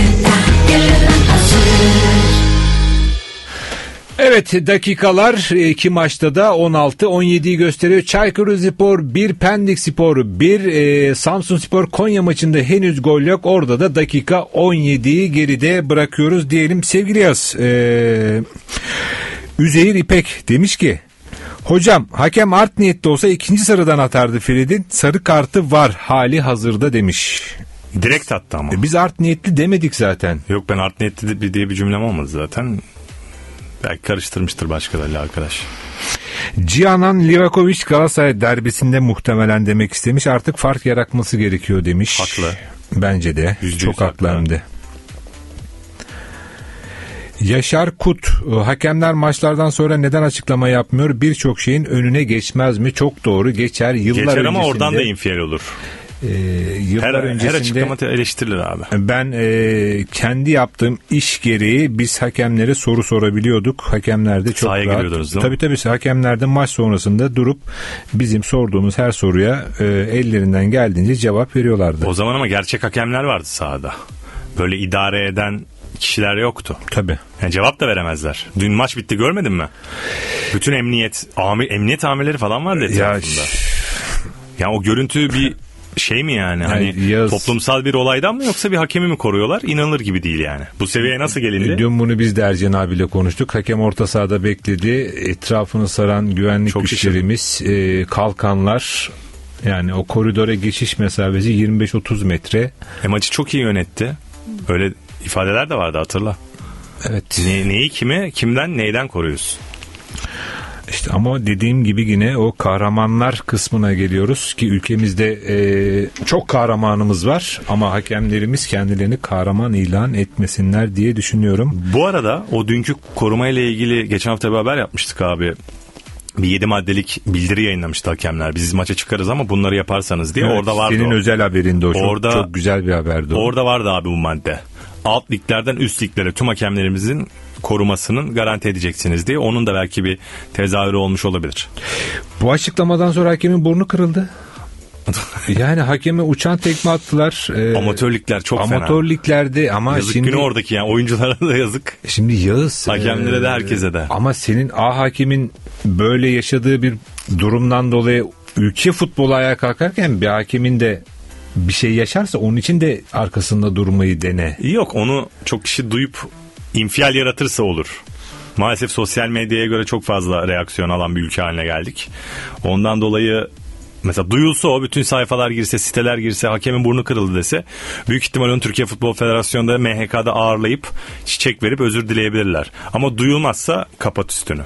Evet, dakikalar iki maçta da 16-17'yi gösteriyor. Çaykur Rizespor 1, Pendik Spor 1, Samsunspor Konya maçında henüz gol yok. Orada da dakika 17'yi geride bırakıyoruz diyelim. Sevgili Yaz, Üzeyir İpek demiş ki, hocam hakem art niyetli olsa ikinci sarıdan atardı Fred'in. Sarı kartı var hali hazırda demiş. Direkt attı ama. Biz art niyetli demedik zaten. Yok, ben art niyetli diye bir cümlem olmadı zaten. Belki karıştırmıştır başkalarıyla arkadaş. Cihanan Livakovic Galatasaray derbisinde muhtemelen demek istemiş. Artık fark yaratması gerekiyor demiş. Haklı. Bence de. Çok haklı hem de. Yaşar Kut, hakemler maçlardan sonra neden açıklama yapmıyor? Birçok şeyin önüne geçmez mi? Çok doğru, geçer. Yıllar geçer ama öncesinde, oradan da infial olur. Her açıklama eleştirilir abi. Ben kendi yaptığım iş gereği biz hakemlere soru sorabiliyorduk. Hakemler de çok sahaya rahat. giriyordunuz değil mi? Tabii hakemler de maç sonrasında durup bizim sorduğumuz her soruya ellerinden geldiğince cevap veriyorlardı. O zaman ama gerçek hakemler vardı sahada. Böyle idare eden kişiler yoktu. Tabii. Yani cevap da veremezler. Dün maç bitti, görmedin mi? Bütün emniyet amirleri falan vardı etrafında. Yani o görüntü bir şey mi yani? Hani toplumsal bir olaydan mı yoksa bir hakemi mi koruyorlar? İnanılır gibi değil yani. Bu seviyeye nasıl gelindi? Dün bunu biz de Ercan abiyle konuştuk. Hakem orta sahada bekledi. Etrafını saran güvenlik çok güçlerimiz, kalkanlar, yani o koridora geçiş mesafesi 25-30 metre. Maçı çok iyi yönetti. Öyle ifadeler de vardı, hatırla. Evet. Neyi kimden neyden koruyorsun? İşte ama dediğim gibi yine o kahramanlar kısmına geliyoruz ki ülkemizde çok kahramanımız var ama hakemlerimiz kendilerini kahraman ilan etmesinler diye düşünüyorum. Bu arada o dünkü korumayla ilgili geçen hafta bir haber yapmıştık abi. Bir 7 maddelik bildiri yayınlamıştı hakemler. Biz maça çıkarız ama bunları yaparsanız diye. Evet, orada vardı. Senin özel haberinde o. Orada, çok güzel bir haberdi o. Orada vardı abi bu madde. Alt liglerden üst liglere tüm hakemlerimizin korumasının garanti edeceksiniz diye. Onun da belki bir tezahürü olmuş olabilir. Bu açıklamadan sonra hakemin burnu kırıldı. Yani hakeme uçan tekme attılar. Amatör ligler çok fena. Amatör liglerde ama yazık şimdi... günü oradaki yani oyunculara da yazık. Şimdi Yağız... Hakemlere de herkese de. Ama senin hakemin böyle yaşadığı bir durumdan dolayı ülke futbolu ayağa kalkarken bir hakemin de bir şey yaşarsa onun için de arkasında durmayı dene. Yok, onu çok kişi duyup infial yaratırsa olur. Maalesef sosyal medyaya göre çok fazla reaksiyon alan bir ülke haline geldik. Ondan dolayı mesela duyulsa, o bütün sayfalar girse, siteler girse, hakemin burnu kırıldı dese, büyük ihtimal onu Türkiye Futbol Federasyonu'nda MHK'da ağırlayıp çiçek verip özür dileyebilirler. Ama duyulmazsa kapat üstünü.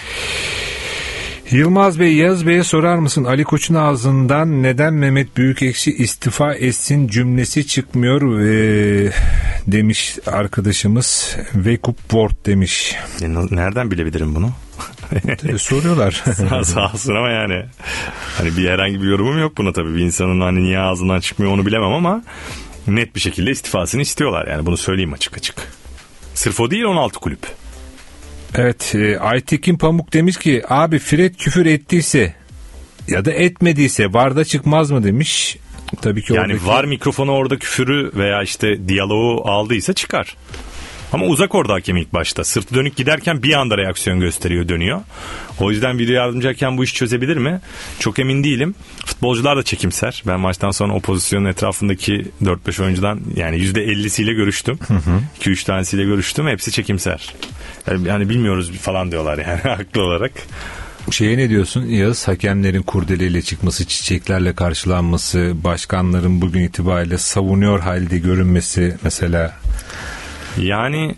Yılmaz Bey, Yağız Bey'e sorar mısın, Ali Koç'un ağzından neden Mehmet Büyükekşi istifa etsin cümlesi çıkmıyor demiş arkadaşımız. Wake up word demiş. Nereden bilebilirim bunu? Soruyorlar. Sağ olsun ama yani hani bir herhangi bir yorumum yok buna tabii. Bir insanın hani niye ağzından çıkmıyor onu bilemem ama net bir şekilde istifasını istiyorlar. Yani bunu söyleyeyim açık açık. Sırf o değil, 16 kulüp. Evet, Aytekin Pamuk demiş ki abi Fred küfür ettiyse ya da etmediyse VAR'da çıkmaz mı demiş. Tabii ki yani VAR mikrofonu orada küfürü veya işte diyaloğu aldıysa çıkar. Ama uzak orada hakem ilk başta. Sırtı dönük giderken bir anda reaksiyon gösteriyor, dönüyor. O yüzden video yardımcı hakem bu işi çözebilir mi? Çok emin değilim. Futbolcular da çekimser. Ben maçtan sonra o pozisyonun etrafındaki 4-5 oyuncudan yani %50'siyle görüştüm. 2-3 tanesiyle görüştüm. Hepsi çekimser. Yani bilmiyoruz falan diyorlar yani haklı olarak. Şeye ne diyorsun Yağız? Hakemlerin kurdeleyle çıkması, çiçeklerle karşılanması, başkanların bugün itibariyle savunuyor halde görünmesi mesela. Yani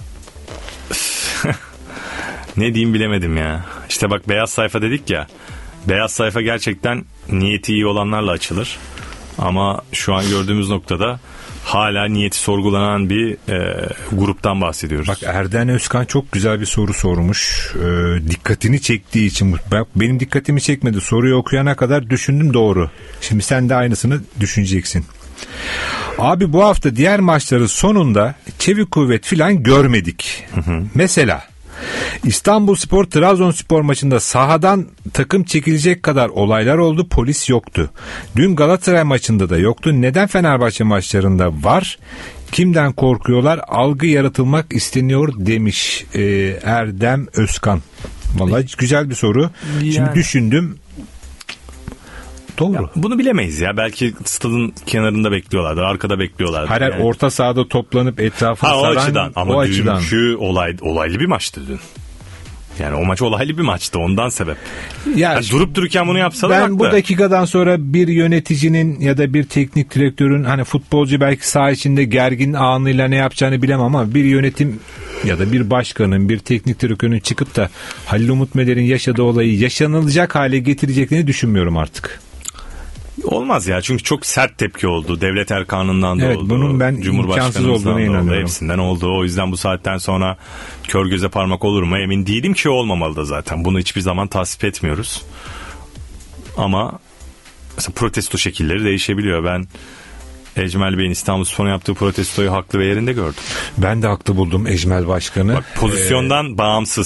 ne diyeyim bilemedim ya. İşte bak, beyaz sayfa dedik ya. Beyaz sayfa gerçekten niyeti iyi olanlarla açılır. Ama şu an gördüğümüz noktada hala niyeti sorgulanan bir gruptan bahsediyoruz. Bak, Erden Özkan çok güzel bir soru sormuş. Dikkatini çektiği için. Benim dikkatimi çekmedi. Soruyu okuyana kadar düşündüm, doğru. Şimdi sen de aynısını düşüneceksin. Abi bu hafta diğer maçların sonunda çevik kuvvet filan görmedik. Mesela İstanbulspor Trabzonspor maçında sahadan takım çekilecek kadar olaylar oldu, polis yoktu. Dün Galatasaray maçında da yoktu. Neden Fenerbahçe maçlarında var? Kimden korkuyorlar? Algı yaratılmak isteniyor demiş Erdem Özkan. Vallahi güzel bir soru. Yani. Şimdi düşündüm. Doğru. Ya, bunu bilemeyiz ya. Belki stadın kenarında bekliyorlardı, arkada bekliyorlardı. Hayır, yani. Orta sahada toplanıp etrafını saran. O açıdan. Ama dünkü olaylı bir maçtı dün. Yani o maç olaylı bir maçtı, ondan sebep. Yani durup dururken bunu yapsalar ben haklı. Bu dakikadan sonra bir yöneticinin ya da bir teknik direktörün, hani futbolcu belki saha içinde gergin anıyla ne yapacağını bilemem ama bir yönetim ya da bir başkanın, bir teknik direktörün çıkıp da Halil Umut Meler'in yaşadığı olayı yaşanılacak hale getireceklerini düşünmüyorum artık. Olmaz ya, çünkü çok sert tepki oldu. Devlet erkanından da evet, oldu. Bunun ben imkansız olduğuna inanıyorum. Hepsinden oldu. O yüzden bu saatten sonra kör göze parmak olur mu emin değilim ki olmamalı da zaten. Bunu hiçbir zaman tasvip etmiyoruz. Ama mesela protesto şekilleri değişebiliyor. Ben Ecmel Bey'in İstanbulspor'a yaptığı protestoyu haklı ve yerinde gördüm. Ben de haklı buldum Ecmel Başkanı. Bak, pozisyondan bağımsız.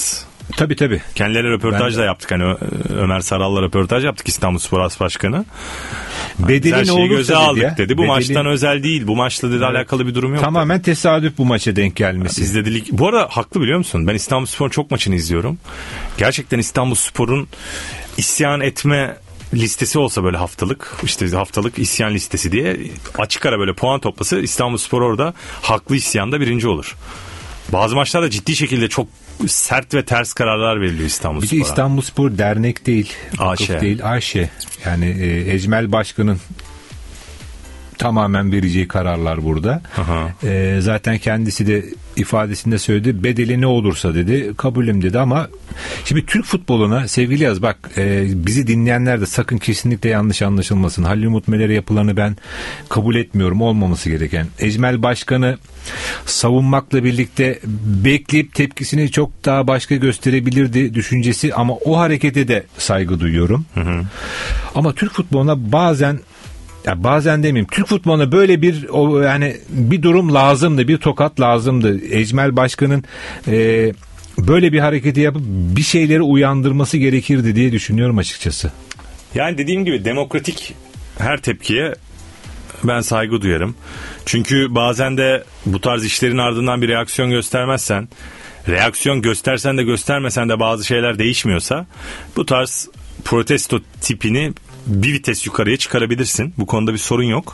Tabii. Kendileri röportaj da yaptık. Hani Ömer Saral'la röportaj yaptık, İstanbulspor As Başkanı. Bedeli Her ne şeyi olursa göze dedi aldık ya. dedi. Bu maçtan özel değil. Bu maçla dedi alakalı bir durum yok. Tamamen tesadüf bu maça denk gelmesi. Biz de bu arada haklı, biliyor musun? Ben İstanbulspor'un çok maçını izliyorum. Gerçekten İstanbulspor'un isyan etme listesi olsa böyle haftalık isyan listesi diye açık ara böyle puan toplası, İstanbulspor orada haklı isyanda birinci olur. Bazı maçlarda ciddi şekilde çok sert ve ters kararlar veriliyor İstanbulspor'a. Bir de İstanbulspor dernek değil, AŞ. vakıf değil, AŞ. Yani Ecmel Başkan'ın tamamen vereceği kararlar burada. Zaten kendisi de ifadesinde söyledi, bedeli ne olursa dedi, kabulüm dedi. Ama şimdi Türk futboluna sevgili Yaz, bak bizi dinleyenler de sakın kesinlikle yanlış anlaşılmasın. Halil Umut Meler'e yapılanı ben kabul etmiyorum, olmaması gereken. Ecmel Başkan'ı savunmakla birlikte bekleyip tepkisini çok daha başka gösterebilirdi düşüncesi, ama o harekete de saygı duyuyorum. Ama Türk futboluna bazen demeyeyim, Türk futboluna böyle bir durum lazımdı, bir tokat lazımdı. Ecmel Başkan'ın böyle bir hareketi yapıp bir şeyleri uyandırması gerekirdi diye düşünüyorum açıkçası. Yani dediğim gibi demokratik her tepkiye ben saygı duyarım. Çünkü bazen de bu tarz işlerin ardından bir reaksiyon göstermezsen, reaksiyon göstersen de göstermesen de bazı şeyler değişmiyorsa, bu tarz protesto tipini bir vites yukarıya çıkarabilirsin. Bu konuda bir sorun yok.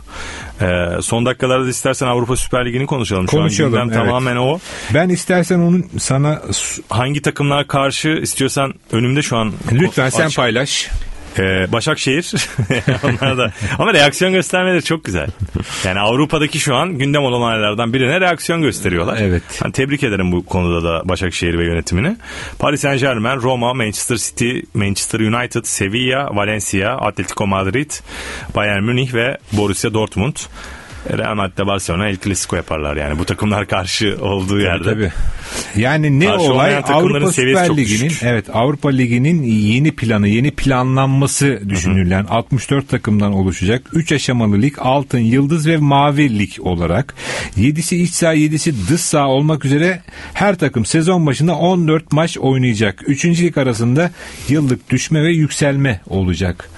Son dakikalarda da istersen Avrupa Süper Ligi'ni konuşalım. Şu an gündem evet. Tamamen o. Ben istersen onun sana... Hangi takımlar karşı istiyorsan önümde şu an. Lütfen sen paylaş. Başakşehir onlar da, ama reaksiyon göstermeleri çok güzel. Yani Avrupa'daki şu an gündem olan olaylardan birine reaksiyon gösteriyorlar. Evet. Yani tebrik ederim bu konuda da Başakşehir ve yönetimini. Paris Saint-Germain, Roma, Manchester City, Manchester United, Sevilla, Valencia, Atletico Madrid, Bayern Münih ve Borussia Dortmund. Real Madrid'de Barcelona El Clasico yaparlar yani bu takımlar karşı olduğu yerde. Tabii. Yani ne karşı olay, Avrupa Süper Ligi'nin Avrupa Ligi'nin yeni planlanması düşünülen 64 takımdan oluşacak 3 aşamalı lig, altın, yıldız ve mavi lig olarak 7'si iç saha 7'si dış saha olmak üzere her takım sezon başında 14 maç oynayacak. 3. lig arasında yıllık düşme ve yükselme olacak.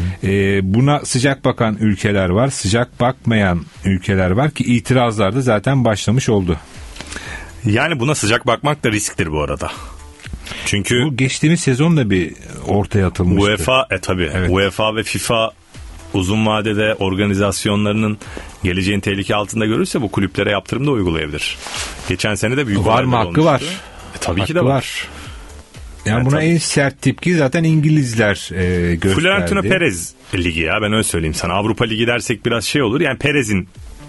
Buna sıcak bakan ülkeler var, sıcak bakmayan ülkeler var ki itirazlar da zaten başlamış oldu. Yani buna sıcak bakmak da risktir bu arada. Çünkü bu geçtiğimiz sezon da bir ortaya atılmıştı. UEFA tabii. Evet. UEFA ve FIFA uzun vadede organizasyonlarının geleceğin tehlike altında görürse bu kulüplere yaptırım da uygulayabilir. Geçen sene de büyük var mı hakkı olmuştu. Var. Tabii hakkı ki de var. Yani evet, buna tabii. En sert tepki zaten İngilizler gösterdi. Florentino Perez ligi ya, ben öyle söyleyeyim sana. Avrupa Ligi dersek biraz şey olur. Yani Perez'in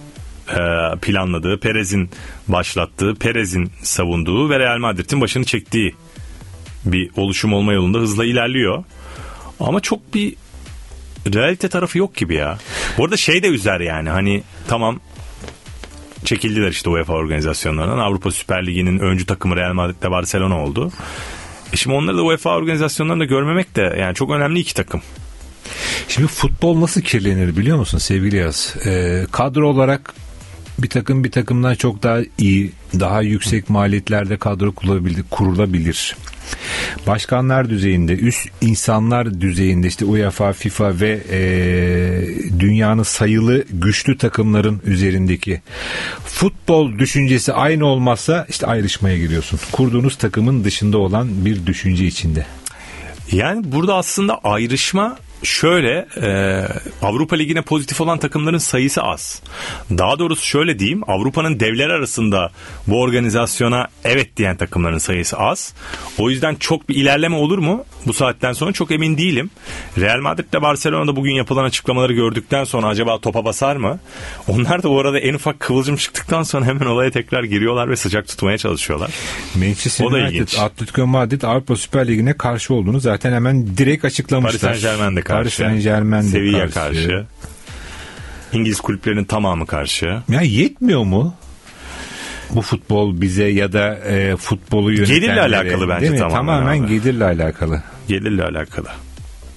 planladığı, Perez'in başlattığı, Perez'in savunduğu ve Real Madrid'in başını çektiği bir oluşum olma yolunda hızla ilerliyor. Ama çok bir realite tarafı yok gibi ya. Bu arada şey de üzer yani, hani tamam çekildiler işte UEFA organizasyonlarından. Avrupa Süper Ligi'nin öncü takımı Real Madrid'de Barcelona oldu. Şimdi onları da UEFA organizasyonlarında görmemek de yani çok önemli iki takım. Şimdi futbol nasıl kirlenir biliyor musun sevgili Yaz? Kadro olarak bir takımdan çok daha iyi, daha yüksek maliyetlerde kadro kurulabilir. Başkanlar düzeyinde, üst insanlar düzeyinde işte UEFA, FIFA ve dünyanın sayılı güçlü takımların üzerindeki futbol düşüncesi aynı olmazsa işte ayrışmaya giriyorsun. Kurduğunuz takımın dışında olan bir düşünce içinde. Yani burada aslında ayrışma şöyle, Avrupa Ligi'ne pozitif olan takımların sayısı az. Daha doğrusu şöyle diyeyim, Avrupa'nın devler arasında bu organizasyona evet diyen takımların sayısı az. O yüzden çok bir ilerleme olur mu? Bu saatten sonra çok emin değilim. Real Madrid'de Barcelona'da bugün yapılan açıklamaları gördükten sonra acaba topa basar mı? Onlar da bu arada en ufak kıvılcım çıktıktan sonra hemen olaya tekrar giriyorlar ve sıcak tutmaya çalışıyorlar. Manchester United, Atletico Madrid Avrupa Süper Ligi'ne karşı olduğunu zaten hemen direkt açıklamışlar. Paris Saint-Germain'de karşı. Sevilla karşı. İngiliz kulüplerinin tamamı karşı. Ya yetmiyor mu? Bu futbol bize ya da futbolu yönetenlere. Gelirle alakalı bence tamamen gelirle alakalı. Gelirle alakalı.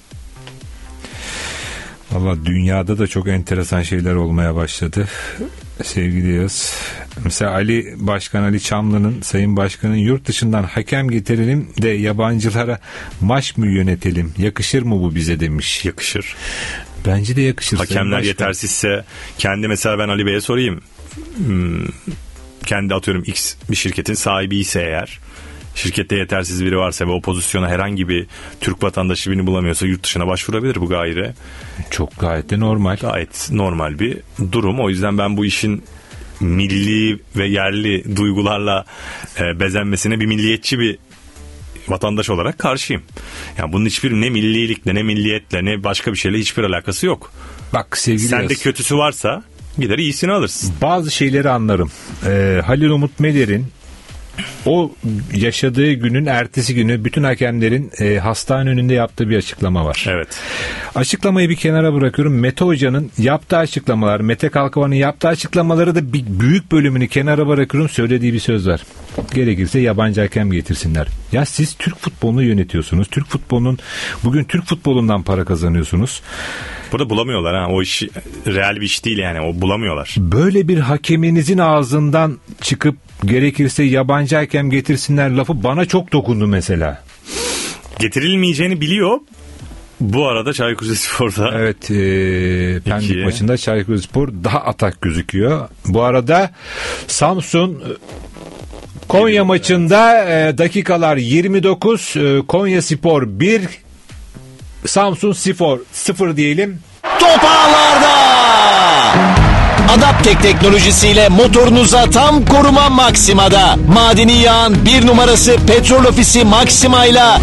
Valla dünyada da çok enteresan şeyler olmaya başladı. Sevgili Yağız. Mesela Ali Başkan, Ali Çamlı'nın, Sayın Başkan'ın yurt dışından hakem getirelim de yabancılara maç mı yönetelim? Yakışır mı bu bize demiş. Yakışır. Bence de yakışır. Hakemler yetersizse kendi, mesela ben Ali Bey'e sorayım. Kendi atıyorum X bir şirketin sahibi ise eğer, şirkette yetersiz biri varsa ve o pozisyona herhangi bir Türk vatandaşı birini bulamıyorsa yurt dışına başvurabilir, bu gayri. Çok gayet de normal. Gayet normal bir durum. O yüzden ben bu işin milli ve yerli duygularla bezenmesine bir milliyetçi bir vatandaş olarak karşıyım. Yani bunun hiçbir ne millilikle, ne milliyetle, ne başka bir şeyle hiçbir alakası yok. Bak sevgili Sende Yağız, kötüsü varsa gider iyisini alırsın. bazı şeyleri anlarım. Halil Umut Meler'in o yaşadığı günün ertesi günü bütün hakemlerin hastane önünde yaptığı bir açıklama var. Evet. Açıklamayı bir kenara bırakıyorum. Mete Hoca'nın yaptığı açıklamalar, Mete Kalkavan'ın yaptığı açıklamaları da bir büyük bölümünü kenara bırakıyorum. Söylediği bir söz var. Gerekirse yabancı hakem getirsinler. Ya siz Türk futbolunu yönetiyorsunuz. Bugün Türk futbolundan para kazanıyorsunuz. Burada bulamıyorlar ha. O iş real bir iş değil yani. O bulamıyorlar. Böyle bir hakeminizin ağzından çıkıp gerekirse yabancı hakem getirsinler lafı bana çok dokundu mesela. Getirilmeyeceğini biliyor. Bu arada Çaykur Rizespor'da. Evet, Pendik maçında Çaykur Rizespor daha atak gözüküyor. Bu arada Samsun Konya maçında dakikalar 29, Konyaspor 1, Samsun 0 diyelim. Top ağlarda. Adaptek teknolojisiyle motorunuza tam koruma Maxima'da. Madeni yağın 1 numarası Petrol Ofisi Maxima'yla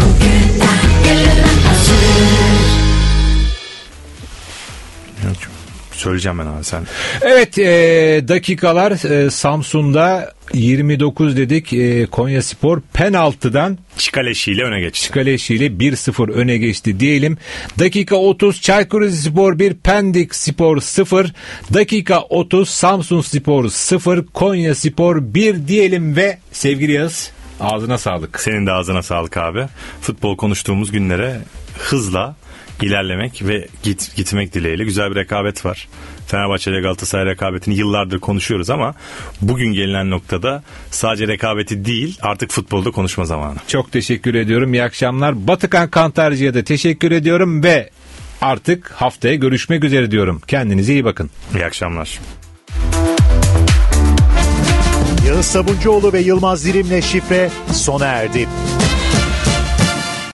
Söyleyeceğim ben abi sen. Evet, dakikalar Samsun'da 29 dedik. Konyaspor penaltıdan Çikaleşi ile öne geçti. Çikaleşi ile 1-0 öne geçti diyelim. Dakika 30 Çaykur Rizespor 1, Pendik Spor 0. Dakika 30 Samsun Spor 0, Konyaspor 1 diyelim ve sevgili Yağız, ağzına sağlık. Senin de ağzına sağlık abi. Futbol konuştuğumuz günlere hızla ilerlemek ve gitmek dileğiyle. Güzel bir rekabet var. Fenerbahçe ile Galatasaray rekabetini yıllardır konuşuyoruz ama bugün gelinen noktada sadece rekabeti değil, artık futbolda konuşma zamanı. Çok teşekkür ediyorum. İyi akşamlar. Batıkan Kantarcı'ya da teşekkür ediyorum ve artık haftaya görüşmek üzere diyorum. Kendinize iyi bakın. İyi akşamlar. Yağız Sabuncuoğlu ve Yılmaz Dirim'le Şifre sona erdi.